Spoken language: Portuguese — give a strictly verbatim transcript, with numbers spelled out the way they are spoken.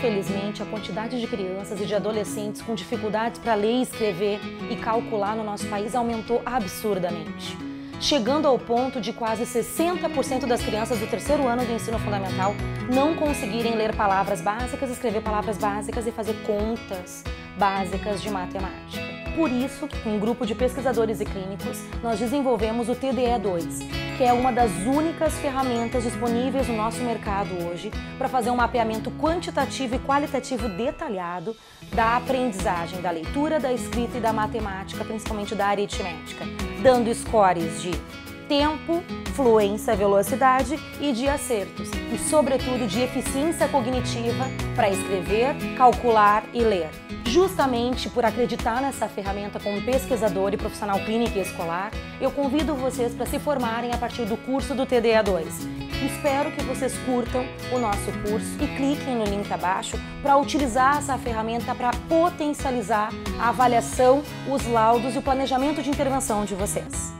Infelizmente, a quantidade de crianças e de adolescentes com dificuldades para ler, escrever e calcular no nosso país aumentou absurdamente, chegando ao ponto de quase sessenta por cento das crianças do terceiro ano do ensino fundamental não conseguirem ler palavras básicas, escrever palavras básicas e fazer contas básicas de matemática. Por isso, com um grupo de pesquisadores e clínicos, nós desenvolvemos o T D E dois, que é uma das únicas ferramentas disponíveis no nosso mercado hoje para fazer um mapeamento quantitativo e qualitativo detalhado da aprendizagem, da leitura, da escrita e da matemática, principalmente da aritmética, dando scores de tempo, fluência, velocidade e de acertos, e sobretudo de eficiência cognitiva para escrever, calcular e ler. Justamente por acreditar nessa ferramenta como pesquisador e profissional clínico e escolar, eu convido vocês para se formarem a partir do curso do T D E dois. Espero que vocês curtam o nosso curso e cliquem no link abaixo para utilizar essa ferramenta para potencializar a avaliação, os laudos e o planejamento de intervenção de vocês.